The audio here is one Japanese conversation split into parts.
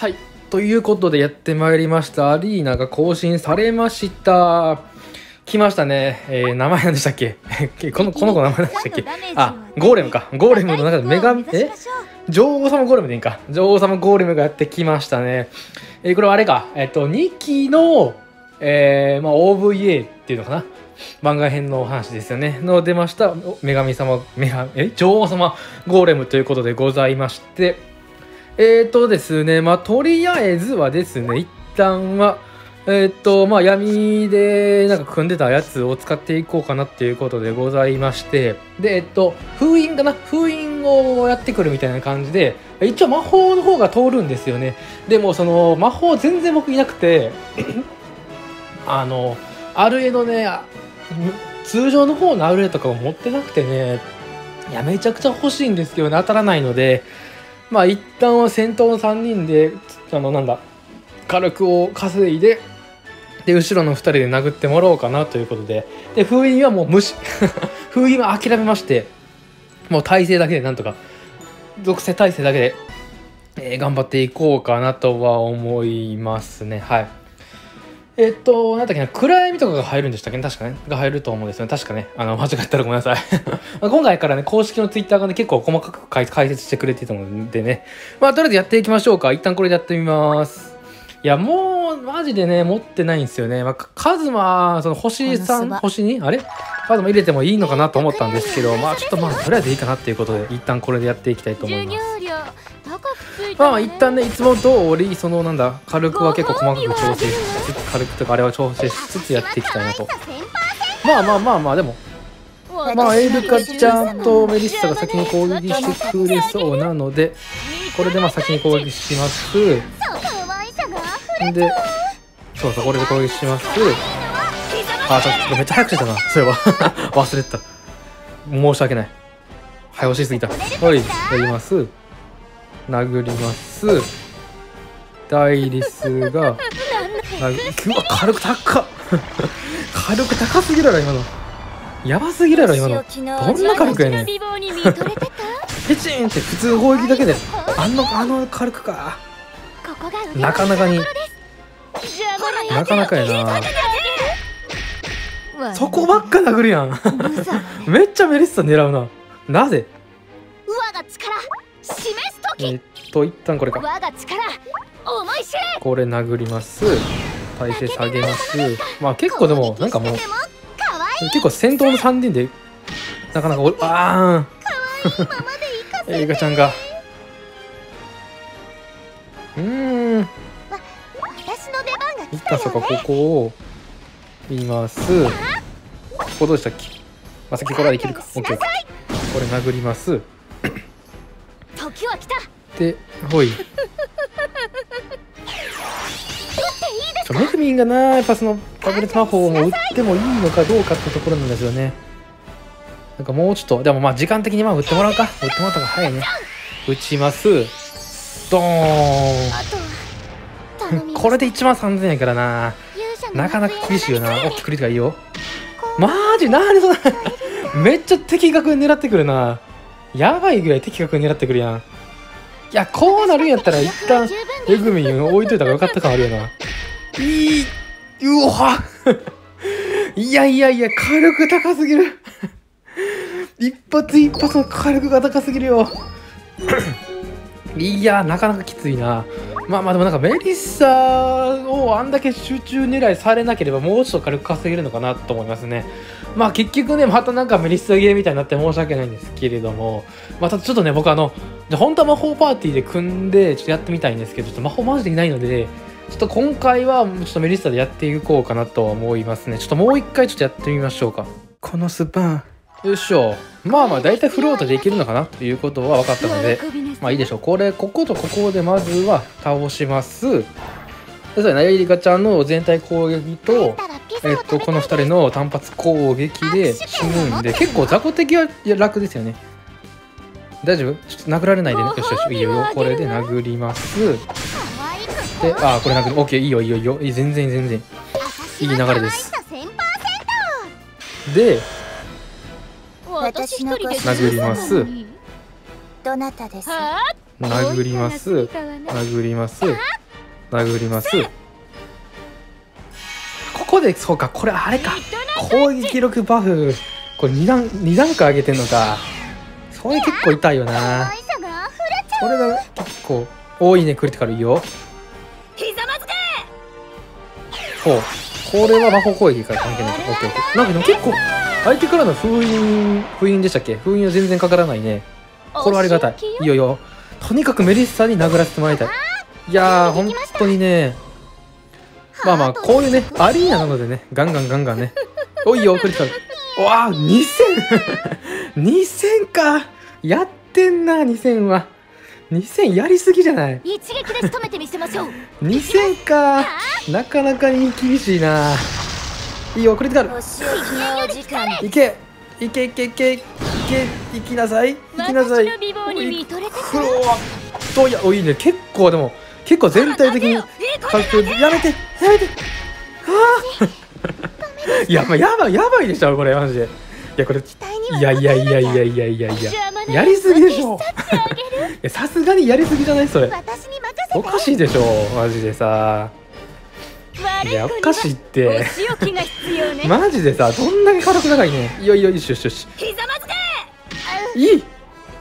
はい、ということでやってまいりました。アリーナが更新されました。来ましたね。名前何でしたっけこの子の名前何でしたっけ。あ、ゴーレムか。ゴーレムの中で女王様ゴーレムでいいか。女王様ゴーレムがやってきましたね。これはあれか。2期の、OVA っていうのかな。番外編の話ですよね。の出ました。女王様ゴーレムということでございまして。ですね、とりあえずはですね、一旦は、闇でなんか組んでたやつを使っていこうかなっていうことでございまして、で、封印かな、封印をやってくるみたいな感じで、一応魔法の方が通るんですよね。でも、その、魔法全然僕いなくて、アルエのね、通常の方のアルエとかを持ってなくてね、いや、めちゃくちゃ欲しいんですけどね、当たらないので、一旦は戦闘の3人で火力を稼いで、後ろの2人で殴ってもらおうかなということで、封印はもう無視封印は諦めまして、もう体勢だけでなんとか属性体制だけで、頑張っていこうかなとは思いますね。はい。なんだっけな、暗闇とかが入るんでしたっけね、確かね。が入ると思うんですよね。確かね。間違ったらごめんなさい。今回からね、公式のツイッターがね、結構細かく解説してくれていたのでね。とりあえずやっていきましょうか。一旦これでやってみます。いや、もう、マジでね、持ってないんですよね。カズマ、その星3、星 2？ あれカズマ入れてもいいのかなと思ったんですけど、ちょっととりあえずいいかなっていうことで、一旦これでやっていきたいと思います。一旦ね、いつも通り、火力は結構細かく調整しつつ、火力とかあれは調整しつつやっていきたいなと。でも、エルカちゃんとメリッサが先に攻撃してくれそうなので、これで先に攻撃します。で、これで攻撃します。ちょっとめっちゃ早くしてたな、そういえば。忘れてた。申し訳ない。早押しすぎた。はい、やります。殴ります。ダイリスがうわ、火力高っ火力高すぎるやろ今の。やばすぎるやろ今の。どんな火力やねん。ペチンって普通攻撃だけであの火力か。なかなかやな。そこばっか殴るやん。めっちゃメリッサ狙うな。なぜ。一旦これか。これ殴ります。体勢下げます。結構でももう結構戦闘の3人でなかなか映画ちゃんが一旦ここを見ます。ここどうでしたっけ。先これはできるか。オッケー。これ殴ります。で、ほい。メグミンがやっぱその爆裂魔法を打ってもいいのかどうかってところなんですよね。もうちょっと、でも時間的に打ってもらうか。打ってもらった方が早いね。打ちます。ドーン。これで13000やからな。なかなか厳しいよな。大きくクリティカいいよ。マジなんでそんなめっちゃ的確に狙ってくるな。やばいぐらい的確に狙ってくるやん。いや、こうなるんやったら一旦エグミン置いといた方がよかった感あるよな。うわいや、火力高すぎる。一発の火力が高すぎるよ。いや、なかなかきついな。でもメリッサをあんだけ集中狙いされなければもうちょっと火力稼げるのかなと思いますね。結局ね、またメリッサゲーみたいになって申し訳ないんですけれども、ただちょっとね、僕本当は魔法パーティーで組んでちょっとやってみたいんですけど、ちょっと魔法マジでいないので、ちょっと今回はちょっとメリッサでやっていこうかなと思いますね。ちょっともう一回ちょっとやってみましょうか。このスパン。よいしょ。大体フロートできるのかなということは分かったので、いいでしょう。こことここでまずは倒します。ナヤリカちゃんの全体攻撃と、この2人の単発攻撃で死ぬんで、結構雑魚的は楽ですよね。大丈夫？ちょっと殴られないでね。よし、いいよ。これで殴ります。で、これ殴る。オッケー、いいよ。全然。いい流れです。で、殴ります。 どなたです？ 殴ります。殴ります。殴ります。ここで、そうか、これあれか。攻撃力バフ、これ2段階上げてんのか。それ結構痛いよな。それが結構多いね、クリティカルいいよ。ほう。これは魔法攻撃から関係ないか。オッケーオッケー。なんかでも結構、相手からの封印でしたっけ？封印は全然かからないね。これはありがたい。いいよいいよ。とにかくメリッサに殴らせてもらいたい。いやー、本当にね。まあまあ、こういうね、アリーナなのでね、ガンガンね。おいよ、クリティカル。わあ、2000 2000か。やってんな、2000は。2000やりすぎじゃない？ 一撃で仕留めてみせましょう。 2000か。なかなかに厳しいな。いいよ、クリティカル。いけいけいけいけいけ、いきなさい。いきなさい。いや、おいいね。結構でも、結構全体的に軽く、やめてやめて。はあいや、まあ、やばいでしょこれマジで。いやこれ、いややりすぎでしょ。さすがにやりすぎじゃないそれ。おかしいでしょマジでさ。いやおかしいって。マジでさ、どんだけ軽く長いね。いやよし。いい。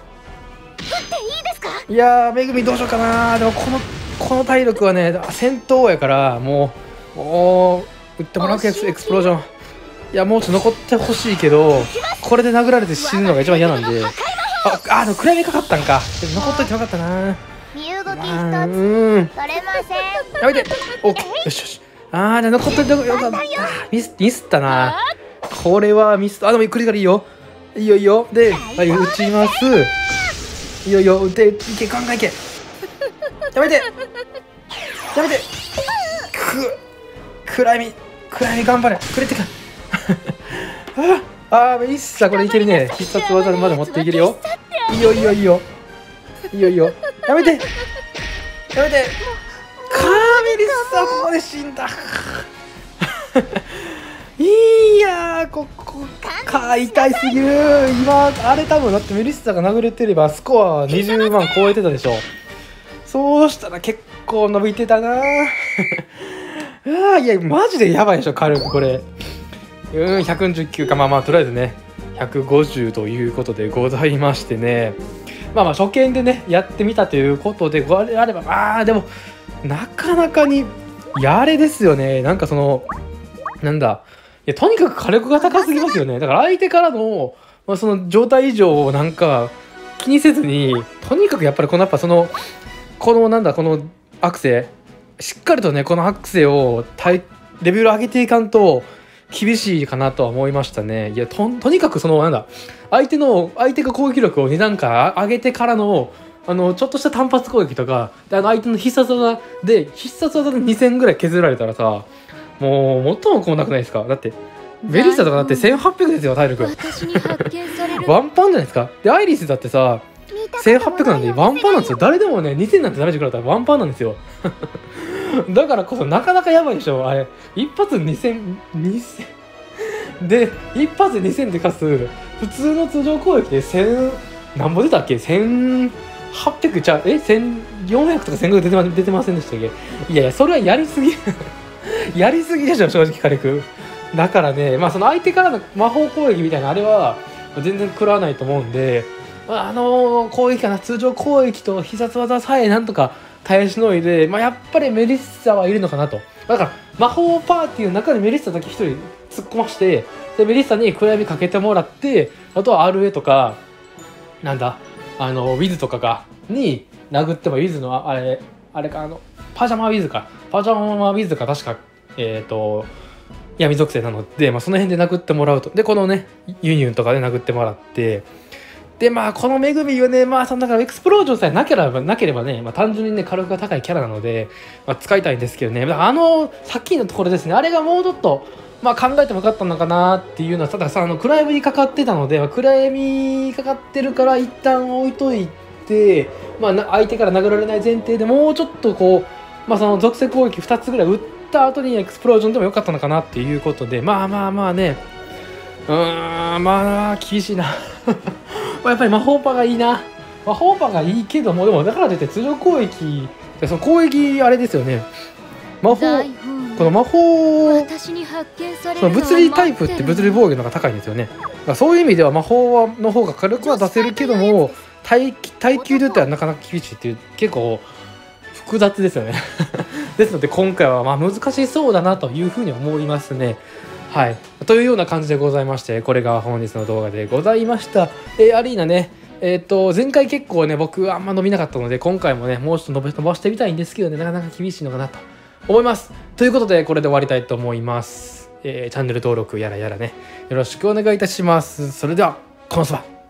いやー、めぐみどうしようかな。でもこの体力はね、戦闘やからもう打ってもらうけエクスプロージョン。いやもうちょっと残ってほしいけど、これで殴られて死ぬのが一番嫌なんで。でも暗闇かかったんか。残っといてよかったな。やめて。およし。じゃあ残っといてよかった。ミスったな。これはミスった。でもクリカルいいよ。いいよ。で、はい、打ちます。いいよ、打て、いけ、ガンガンいけ。やめて。暗闇頑張れ。くれてか。メリッサこれいけるね。必殺技まで持っていけるよ。いいよ。やめて。メリッサここで死んだ。いやー、ここか、痛いすぎる。今あれ多分だってメリッサが殴れてればスコア20万超えてたでしょ。そうしたら結構伸びてたな。いやマジでやばいでしょ軽くこれ。119か。まあとりあえずね150ということでございましてね。まあ初見でねやってみたということであれば、でもなかなかにやれですよね。なんかそのなんだ、いやとにかく火力が高すぎますよね。だから相手からの、その状態異常をなんか気にせずに、とにかくやっぱりこのアクセしっかりとねこのアクセをレベル上げていかんと厳しいかなとは思いましたね。いや とにかくその相手が攻撃力を2段階上げてからのちょっとした単発攻撃とかで相手の必殺技で2000ぐらい削られたらさ、もう元も子もなくないですか。だってベリッサとかだって1800ですよ体力。ワンパンじゃないですか。でアイリスだってさ1800なんでワンパンなんですよ。誰でもね2000なんてダメージ食らったらワンパンなんですよ。だからこそなかなかやばいでしょあれ。一発2000で一発で2000で勝つ普通の通常攻撃で1000何本出たっけ。1800じゃ1400とか1000ぐらい出てませんでしたっけ。いやそれはやりすぎやりすぎでしょ正直火力。だからねその相手からの魔法攻撃みたいなあれは全然食らわないと思うんで、攻撃かな、通常攻撃と必殺技さえなんとか耐えしのいで、やっぱりメリッサはいるのかなと。だから魔法パーティーの中でメリッサだけ一人突っ込ましてでメリッサに暗闇かけてもらって、あとは RA とかウィズとかに殴っても、ウィズのあれかパジャマウィズか確か闇属性なので、その辺で殴ってもらうと。でこのねユニュンとかで殴ってもらって、でこの恵みはねそのだからエクスプロージョンさえなければね、単純にね火力が高いキャラなので、使いたいんですけどね。さっきのところですね、あれがもうちょっと考えてもよかったのかなっていうのは、たださ暗闇にかかってたので、暗闇かかってるから一旦置いといて、相手から殴られない前提でもうちょっとその属性攻撃2つぐらい打った後にエクスプロージョンでもよかったのかなっていうことで、ね厳しいな。やっぱり魔法パがいいな。 魔法パがいいけども、でもだからといって通常攻撃、その攻撃あれですよね。魔法、この魔法、 私に発見されそのるのは物理タイプって物理防御の方が高いんですよね。だからそういう意味では魔法の方が火力は出せるけども、耐久で言ったらなかなか厳しいっていう、結構複雑ですよね。ですので今回はまあ難しそうだなというふうに思いますね。はい、というような感じでございまして、これが本日の動画でございました。アリーナね、前回結構ね僕あんま伸びなかったので、今回もねもうちょっと伸ばしてみたいんですけどね、なかなか厳しいのかなと思います。ということでこれで終わりたいと思います。チャンネル登録やらやらねよろしくお願いいたします。それではコンスバ。